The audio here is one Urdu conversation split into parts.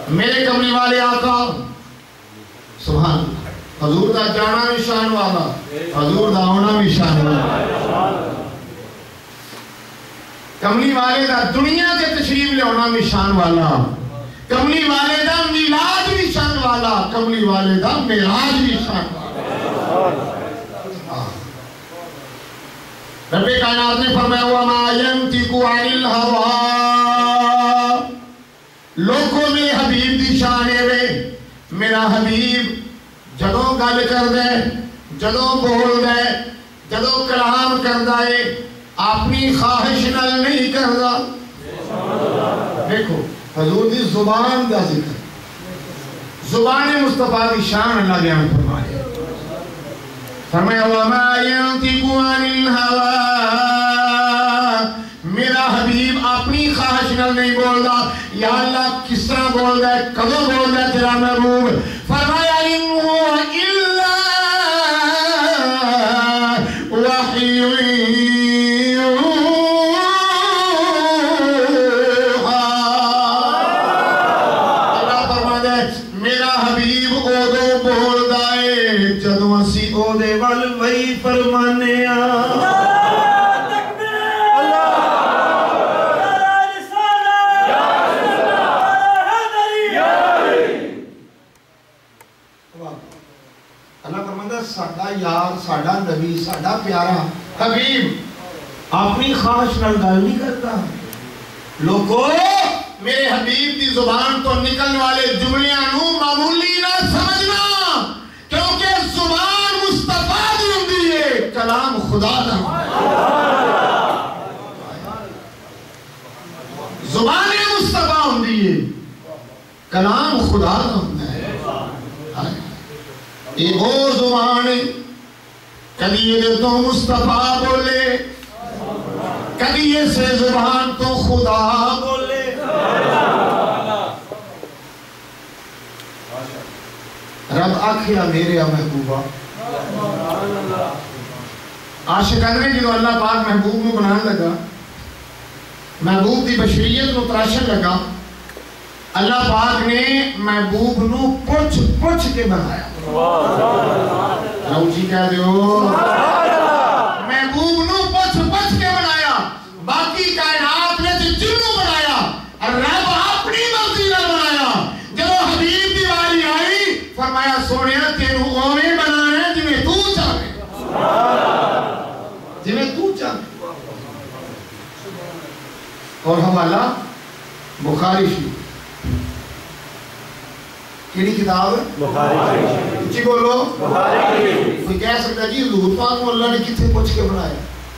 میرے کملی والے آقا سبحان حضور دا جانا بھی شان والا حضور دا ہونا بھی شان والا کملی والے دا دنیا کے تشریف لے ہونا بھی شان والا کملی والے دا میلاد بھی شان والا کملی والے دا معراج بھی شان والا رب کائنات نے فرمایا وَمَا يَنْتِقُ عَنِ الْهَوَىٰ لوگوں میں حبیب دی شانے میں میرا حبیب جدوں گل کر دے جدوں بول دے جدوں کلام کر دے اپنی خواہش نال نہیں کر دا دیکھو حضور دی زبان دا ذکر زبان مصطفیٰ دی شان اللہ بیان فرمائے فرمایا وَمَا يَنْتِقُ عَنِ الْهَوَىٰ میرا حبیب اپنی خواہش نال نہیں بول دا یا اللہ کس طرح بول دا ہے کدوں بول دا ہے تیرا محبوب فرمایا إِنْ هُوَ إِلَّا وَحْيٌ يُوحَىٰ اللہ فرما دے میرا حبیب او دو بول دا ہے جدوں اسی او دے وال وہی فرمانے ساڑھا یار ساڑھا نبی ساڑھا پیارا حبیب اپنی خواہش نال گل نہیں کرتا لوگو میرے حبیب دی زبان تو نکلنے والے جملیاں نو معمولی نہ سمجھنا کیونکہ زبان مصطفیٰ دی ہوندی ہے کلام خدا دا زبان مصطفیٰ ہوندی ہے کلام خدا دا ہوندی ہے یہ وہ زبان کبھی یہ تو مصطفیٰ بولے کبھی یہ سے زبان تو خدا بولے رب آکھیا میرے محبوبہ عاشقان نے جو اللہ پاک محبوب میں بنانے لگا محبوب دی بشریت کو تراشن لگا اللہ پاک نے محبوب نو پوچھ کے بنایا روچی کہہ دیو محبوب نو پوچھ کے بنایا باقی کائنات نے جنوں بنایا اور رب اپنی مرضی نال بنایا جب حبیب دی واری آئی فرمایا سونیا تینوں اوویں بنانا ہے جویں تو چاہے جویں تو چاہے اور حوالہ بخاری شریف کیڑی کتاب ہے بخاری شریف جی بولو بخاری شریف کوئی کہہ سکتا جی حضور پاک کو اللہ نے کتنے پوچھ کے بنایا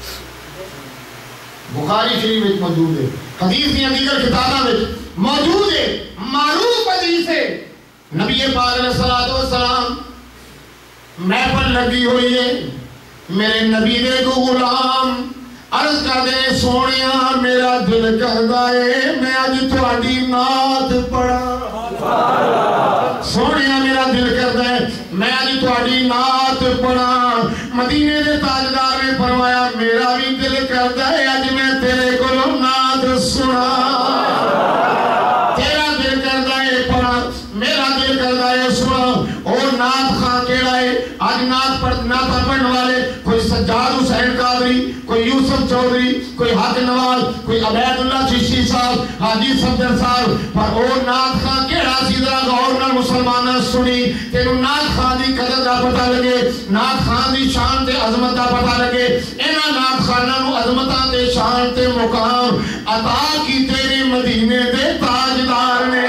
بخاری شریف میں موجود ہے حدیث کی دیگر کتابوں میں موجود ہے معروف حدیث ہے نبی پاک علیہ السلام میں پر لگی ہوئی ہے میرے نبی دے کو غلام عرض کر دے سونیا میرا دل کہدا ہے میں اج تہاڈی نعت پڑھاں سونیا میرا دل کردا ہے میں اج تہاڈی نعت پڑھاں مدینے دے تاجدار نے فرمایا میرا بھی دل کردا ہے اج میں تیرے کولوں نعت سناں تیرا دل کردا ہے پڑھاں میرا دل کردا ہے سناں اور نعت خواں کیڑا ہے اج نعت پڑھن والے کوئی سجاد حسین قادری کوئی یوسف چودھری کوئی حق نواز کوئی عبید اللہ چشتی صاحب حاجی صفدر صاحب پر او نعت خواں کیڑا سی ذرا غور نال مسلماناں سنی تینوں نعت خواں دی قدر دا پتہ لگے نعت خواں دی شان تے عظمت دا پتہ لگے انہاں نعت خواں نوں عظمتاں تے شان تے مقام عطا کی تیرے مدینے دے تاجدار نے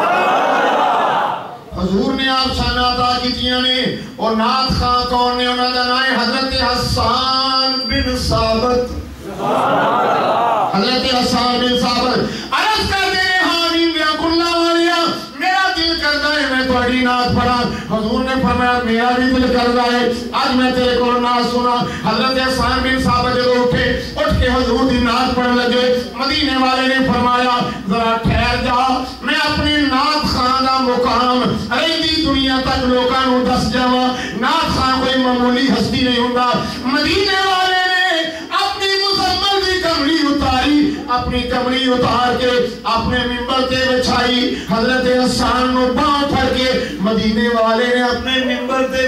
حضور نے آپ شان عطا کیتیاں نے اور نعت خواں کون نے انہاں دا نام حضرت حسان بن ثابت حضرت حسان بن ثابت عرض کر دے حامین بیا کلہ والیا میرا دل کردا ہے میں تہاڈی نعت پڑھاں حضور نے فرمایا میرا بھی دل کردا ہے آج میں تیرے کول نعت سنا حضرت حسان بن ثابت جو اٹھ کے حضور دی نعت پڑھنے لگے مدینے والے نے فرمایا ذرا ٹھہر جا میں اپنی نعت خواں دا مقام رہندی دنیا تک لوکاں نوں دس جاواں نعت خواں کوئی معمولی ہستی نہیں ہوندا مدینے والے نے اپنی مزمل دی کملی اتاری اپنی کملی اتار کے اپنے ممبر تے بچھائی. حضرت حسان نو باں پھڑ کے مدینے والے نے اپنے ممبر تے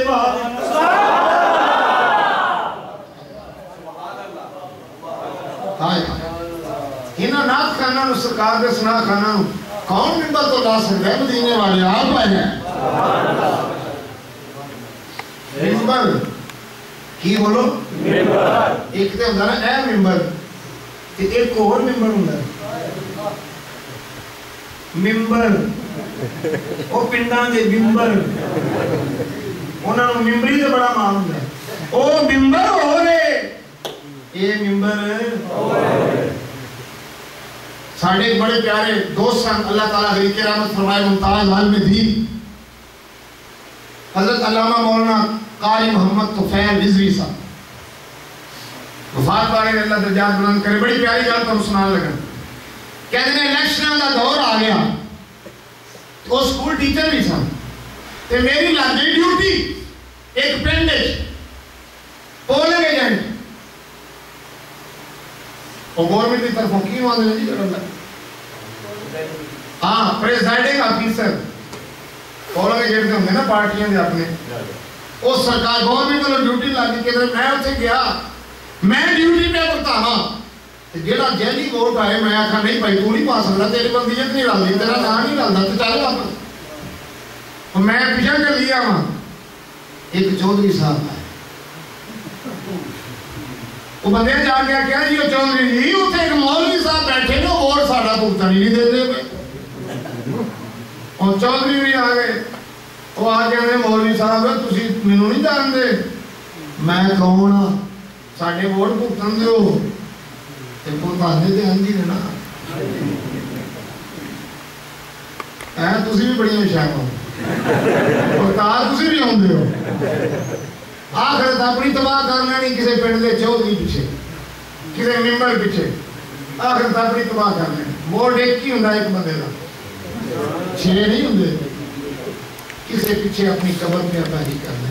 انہاں نعت خانہ نو سرکار دے سنا خانہ نو کون ممبر تو لا سکتا ہے؟ مدینے والے آپ آئے ہیں. ممبر کی بولو؟ ممبر. ایک تے ہوندہ نا اے ممبر، ایک اور ممبر ہوندہ ممبر او پنڈان دے ممبر انہاں نو ممبری دے بڑا مان ہوندہ ہے. او ممبر ہو رہے اے ممبر ساڑھے ایک بڑے پیارے دوست سن اللہ تعالیٰ غریق کے رحمت فرمائے ممتاز عالم دین حضرت علامہ مولانا قاری محمد طفیل رضوی صاحب وفات پا گئے. اللہ درجات بلند کرے. بڑی پیاری گل تم سنان لگا. کہتے ہیں الیکشن کا دور آ گیا. وہ سکول ٹیچر بھی سن تے میری لگ گئی ڈیوٹی ایک پنڈ پولنگ ایجنٹ. وہ گورنمنٹ کی طرف کی وہاں جی ہاں پریزائڈنگ آفیسر پولنگ ایجنٹ ہوں گے نا پارٹیاں دے اپنے. وہ سرکار گورنمنٹ کو ڈیوٹی لگی کہ میں اتنے گیا میں ڈیوٹی پہ کرتا ہاں جیڑا جیلی ووٹ آئے میں آکھا نہیں بھائی تو نہیں پا سکتا تیری بندیت نہیں رل دی تیرا نام نہیں رلتا تو چل واپس. میں پیچھے کر لیا وہاں ایک چودھری صاحب آئے. وہ بندے جا کے کیا جی وہ چودھری جی اتنے ایک مولوی صاحب بیٹھے نا ووٹ ساڑھا بھگتا نہیں دیتے پہ. اور چودھری بھی آ گئے. وہ آ کے مولوی صاحب تسی مینوں نہیں جان دے. میں کون ہاں ساڈے ووٹ بھگتن دیو تے بھگتانے تے ہنجی نے نا تسی بھی بڑی ہوشیار ہو بھگتار تسی بھی ہوندے ہو. آخرت اپنی تباہ کرنا نہیں کسی پنڈ دے چودھری پیچھے کسی ممبر پیچھے آخرت اپنی تباہ کرنا. ووٹ ایک ہی ہوندا ایک بندے دا 6 نہیں ہوندے. کسے پیچھے اپنی قبر میں آبادی کرنا.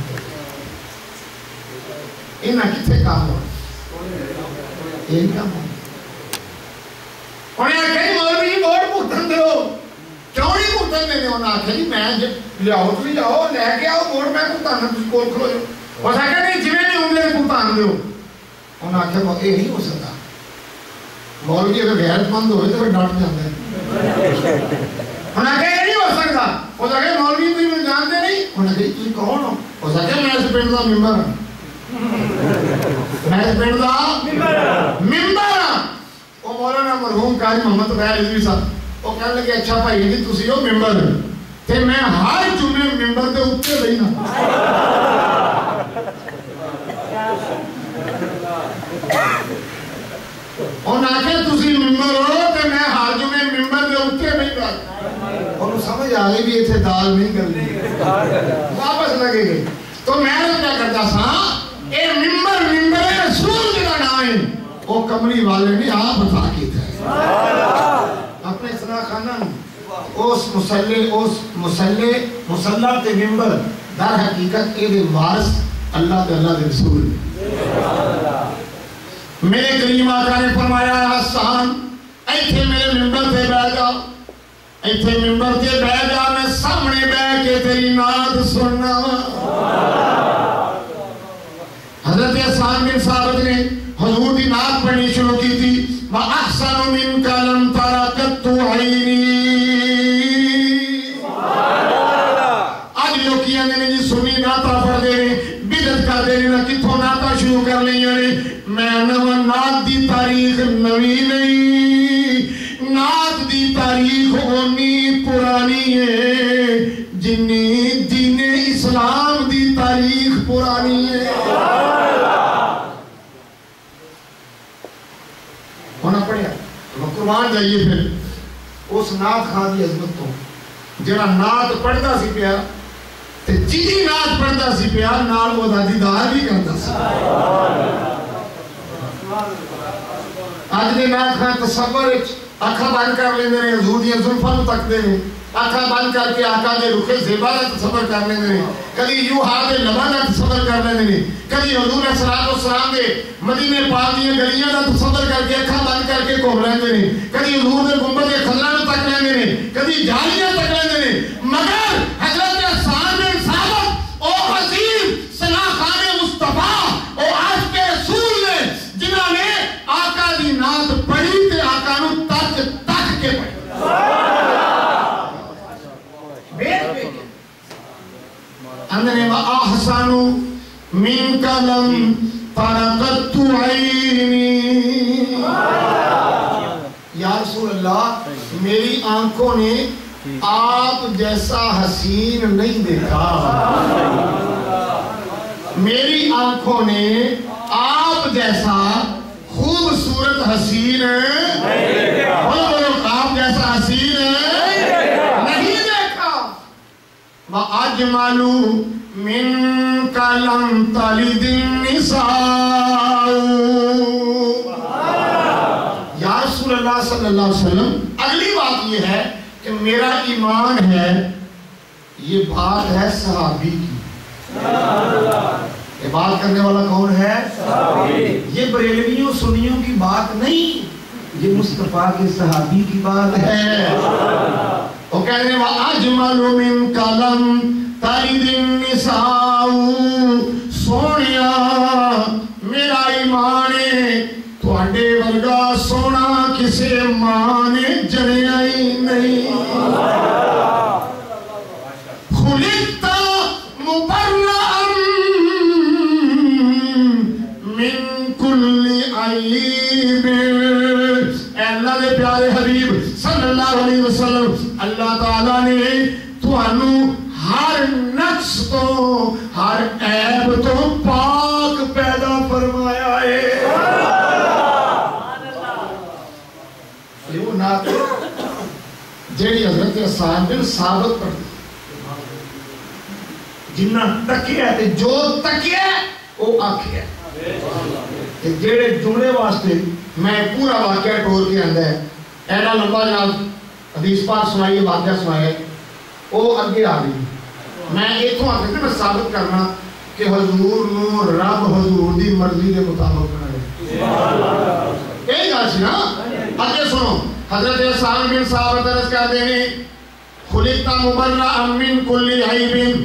انہاں کتنے کام ہو یہ کام ہو انہیں آکھا جی مولوی جی ووٹ بھگتن دیو کیوں نہیں بھگتن دینے. انہیں آکھا جی میں لیاؤ تو لیاؤ لے کے آؤ ووٹ میں بھگتانا تسی کول کھلو جو. اس آکھا نہیں جویں نہیں ہوں گے بھگتان دیو. انہیں آکھا یہ نہیں ہو سکتا. مولوی اگر غیرت مند ہوئے تو پھر ڈانٹ جاتا ہے. انہیں آکھا یہ نہیں ہو سکتا. اس آکھا مولوی تھی میں جانتے نہیں. انہیں آکھا تسی کون ہو. اس آکھا میں اس پنڈ دا ممبر ہوں. میں اس پنڈ دا ممبر ہوں. وہ مولانا مرحوم قاری محمد طفیل رضوی صاحب وہ کہنے لگے اچھا بھائی جی تسی ہو ممبر تے میں ہر جمعے ممبر دے اوپر رہنا. انہیں آکھا تسی ممبر ہو تے میں ہر جمعے ممبر دے اوپر رہنا. انہوں سمجھ آ گئی بھی اتنے دال نہیں کرنی واپس لگے گئے. تو میں کیا کرتا سا اے ممبر رسول جنہا نام ہے وہ کملی والے نے آپ بتا کی تھے. اپنے سنا خانہ اس مسلح تے ممبر در حقیقت اے دے وارث اللہ تے اللہ دے رسول. میرے کریم آقا نے فرمایا حسان ایتھے میرے ممبر تے بیٹھ جا ایتھے ممبر تے بیٹھ جا میں سامنے بیٹھ کے تیری نعت سننا. حضرت حسان بن ثابت نے حضور دی نعت پڑھنی شروع کی تھی. وَأَحْسَنُ مِنْكَ لَمْ تَرَ قَطُّ عَيْنِي. آج لوگ کیا نے جی سنی نعتہ پڑھ دے رہے بدعت کر دے رہے کتھوں نعتہ شروع کر لیں یعنی میں نعت دی تاریخ نوی نہیں. نعت دی تاریخ اونی پرانی ہے جنی دین اسلام دی تاریخ پرانی ہے. ہونا پڑیا قربان جائیے پھر اس نعت خان دی عظمت تو جڑا نعت پڑھتا سی پیا تے جی نعت پڑھتا سی پیا نال وہ دیدار بھی کرتا سی. اج دے نعت خان تصور اکھا بند کر لیندے نے حضور دی زلفاں نوں تکدے نے آنکھاں بند کر کے آقا دے رخ زیبا دا تصور کر لیندے نے کدی یوں ہاتھ دے لباں دا تصور کر لیندے نے کدی حضور صلی اللہ علیہ وسلم دے مدینے پاک دی گلیاں دا تصور کر کے اکھاں بند کر کے گھوم لیندے نے کدی حضور دے گنبد خضرا نوں تک لیندے نے کدی جالیاں تک لیندے نے مگر حضرت حسان بن ثابت او عظیم سناخان مصطفیٰ او عاشق رسول نے جنہاں نے آقا دی نعت پڑھی تے آقا نوں تک تک کے پڑھی اندنے وَأَحْسَنُ مِنْكَ لَمْ فَرَقَتُ عَيْنِي یا رسول اللہ میری آنکھوں نے آپ جیسا حسین نہیں دیکھا میری آنکھوں نے آپ جیسا خوبصورت حسین آپ جیسا حسین نہیں دیکھا وَأَجْمَلُ مِنْكَ لَمْ تَلِدِ النِّسَاءُ یا رسول اللہ صلی اللہ علیہ وسلم اگلی بات یہ ہے کہ میرا ایمان ہے یہ بات ہے صحابی کی یہ بات کرنے والا کون ہے صحابی یہ بریلویوں سنیوں کی بات نہیں یہ مصطفیٰ کے صحابی کی بات ہے وہ کہنے وَأَجْمَلُ مِنْكَ لَمْ تَلِدِ النِّسَاءُ سونیا میرا ایمان تو اڈے ورگا سونا کسے ماں نے جنیا ہی نہیں خلقتا مبرعا من کل عیب اے اللہ دے پیارے حبیب صلی اللہ علیہ وسلم اللہ تعالیٰ نے تُوانو ہر نقص تو ہر عیب تو پاک پیدا فرمایا ہے یہ وہ نعت جیڑی حضرت حسان بن ثابت پڑھ جنہ تکیہ ہے جو تکیہ ہے وہ آنکھیں ہے جیڑے جملے واسطے میں پورا واقعہ ٹور کے اندر ہے ایڈا لمبا جناب حدیث پاک سنائیے واقعہ سنائیے وہ اگے آ گئی میں ایک تو آگے میں ثابت کرنا کہ حضور نو رب حضور دی مرضی کے مطابق کرے یہی گا سی نا آگے سنو حضرت حسان بن ثابت عرض کہتے ہیں خلقتا مبرعا من کل عیب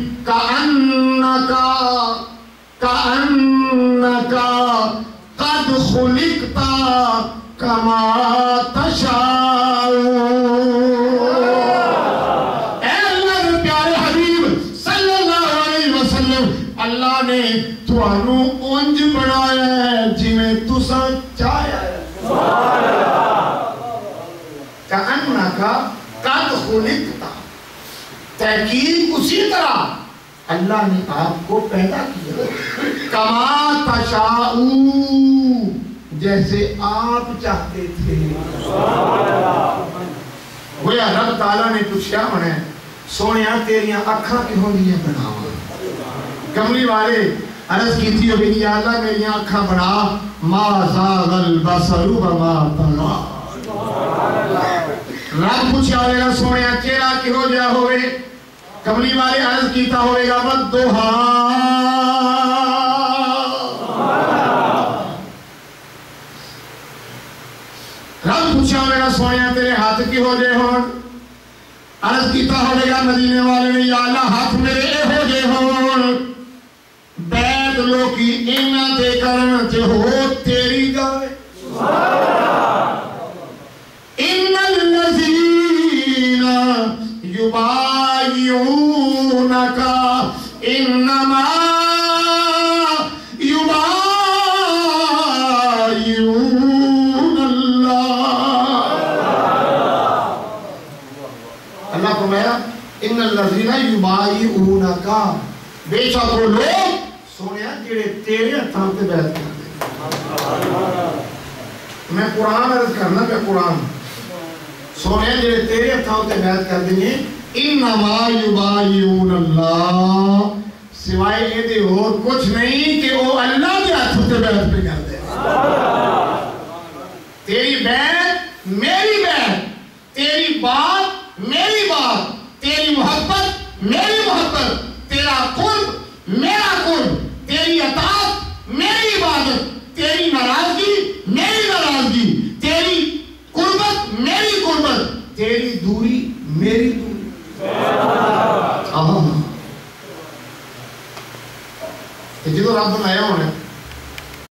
کأنکا قد خلقتا کما تشاء اے اللہ کے پیارے حبیب صلی اللہ علیہ وسلم اللہ نے تُوانو اونج بنایا ہے جنہیں تُسا چاہیا ہے کأنکا قد خلقتا تحقیق اسی طرح اللہ نے آپ کو پیدا کیا کما تشاء جیسے آپ چاہتے تھے گویا رب تعالیٰ نے پوچھا انہیں سونیا تیریاں اکھاں کی ہوں گی بناوا کملی والے عرض کی تھی ابھی یا اللہ میریاں اکھاں بنا ما زاغ البصر وما طغى رب پوچھا ہوئے گا سونیا چہرہ کی ہو جا ہوئے کملی والے عرض کیتا ہوئے گا والضحیٰ رب پوچھا ہوئے گا سونیا تیرے ہاتھ کی ہو جائے ہون عرض کیتا ہوئے گا مدینے والے نے یا اللہ ہاتھ میرے اے ہو جائے ہون بیت لوکی اینا دے کرن تے ہو تیری جائے ان الذین یبایعونکا انما ان الذین یبایعونکا بے شک وہ لوگ سونیا جڑے تیرے ہتھاں تے بیعت کرتے میں قرآن عرض کرنا پہ قرآن سونیا جڑے تیرے ہتھاں تے بیعت کرتے ہیں انما یبایعون اللہ سوائے یہ دے اور کچھ نہیں کہ وہ اللہ کے ہاتھوں تے بیعت پہ کرتے ہیں تیری بیعت میری بیعت تیری بات میری بات جدو رب بنایا ہونا